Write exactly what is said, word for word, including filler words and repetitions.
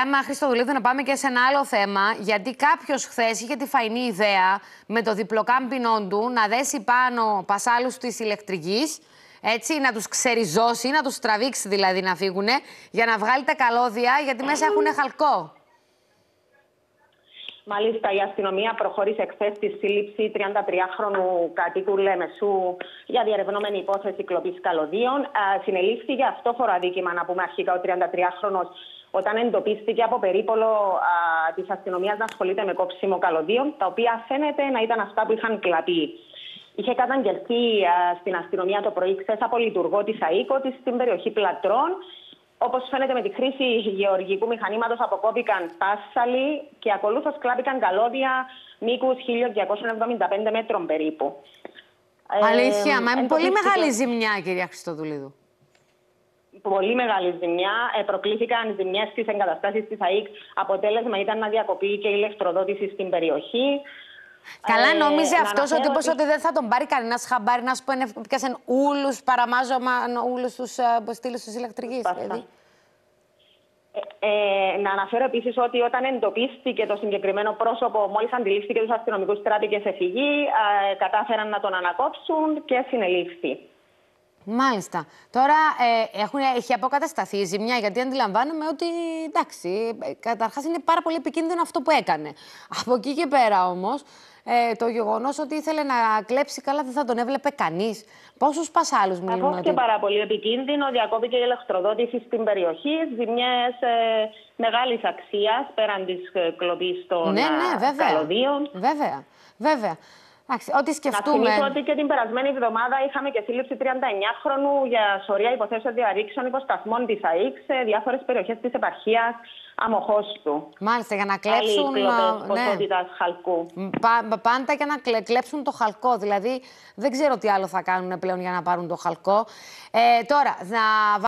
λέμε, Χριστοδουλίδου, να πάμε και σε ένα άλλο θέμα, γιατί κάποιος χθες είχε τη φαϊνή ιδέα με το διπλοκάμπινον του να δέσει πάνω πασάλους της ηλεκτρικής, έτσι, να τους ξεριζώσει, να τους τραβήξει δηλαδή να φύγουνε, για να βγάλει τα καλώδια, γιατί μέσα έχουν χαλκό. Μάλιστα, η αστυνομία προχώρησε χθες στη σύλληψη τριαντατριάχρονου κατοίκου Λεμεσού για διερευνόμενη υπόθεση κλοπής καλωδίων. Συνελήφθη για αυτόφορο αδίκημα, να πούμε αρχικά, ο τριαντατριάχρονος όταν εντοπίστηκε από περίπολο της αστυνομίας να ασχολείται με κόψιμο καλωδίων, τα οποία φαίνεται να ήταν αυτά που είχαν κλαπεί. Είχε καταγγελθεί στην αστυνομία το πρωί χθες από λειτουργό της ΑΕΚ ότι στην περιοχή Πλατρών, όπως φαίνεται, με τη χρήση γεωργικού μηχανήματος αποκόπηκαν πάσσαλοι και ακολούθως κλάπηκαν καλώδια μήκους χίλια διακόσια εβδομήντα πέντε μέτρων περίπου. Αλήθεια, ε, μα είναι πολύ μεγάλη ζημιά, κυρία Χριστοδουλίδου. Πολύ μεγάλη ζημιά. Ε, προκλήθηκαν ζημιές στις εγκαταστάσεις της ΑΕΚ. Αποτέλεσμα ήταν να διακοπεί και η ηλεκτροδότηση στην περιοχή. Καλά, νόμιζε ε, αυτός ο τύπος ότι... ότι δεν θα τον πάρει κανένας χαμπάρι, να σου πω, έπιασαν ούλους, παραμάζωμα, ούλους τους στήλους της ηλεκτρικής. Δηλαδή. Ε, ε, να αναφέρω επίσης ότι όταν εντοπίστηκε το συγκεκριμένο πρόσωπο, μόλις αντιλήφθηκε τους αστυνομικούς τράπηκες εφηγή, ε, κατάφεραν να τον ανακόψουν και συνελήφθη. Μάλιστα. Τώρα ε, έχουν, έχει αποκατασταθεί η ζημιά, γιατί αντιλαμβάνομαι ότι, εντάξει, καταρχάς είναι πάρα πολύ επικίνδυνο αυτό που έκανε. Από εκεί και πέρα όμως, ε, το γεγονός ότι ήθελε να κλέψει, καλά, δεν θα τον έβλεπε κανείς. Πόσους πασάλους μιλούμε? Αυτό και ότι... πάρα πολύ επικίνδυνο. Διακόπηκε η ηλεκτροδότηση στην περιοχή. Ζημιές ε, μεγάλης αξίας, πέραν της κλοπής των ναι, ναι, βέβαια. καλωδίων. Βέβαια, βέβαια. Ό,τι σκεφτούμε. Να θυμίσω ότι και την περασμένη εβδομάδα είχαμε και σύλληψη τριανταεννιάχρονου για σωρία υποθέσεων διαρρήξεων υποσταθμών της ΑΕΚ σε διάφορες περιοχές της επαρχίας Αμοχώστου. Μάλιστα, για να κλέψουν. Άλλη κλοπές ποσότητας ναι. χαλκού. Πα, πάντα για να κλέψουν το χαλκό. Δηλαδή, δεν ξέρω τι άλλο θα κάνουν πλέον για να πάρουν το χαλκό. Ε, τώρα, να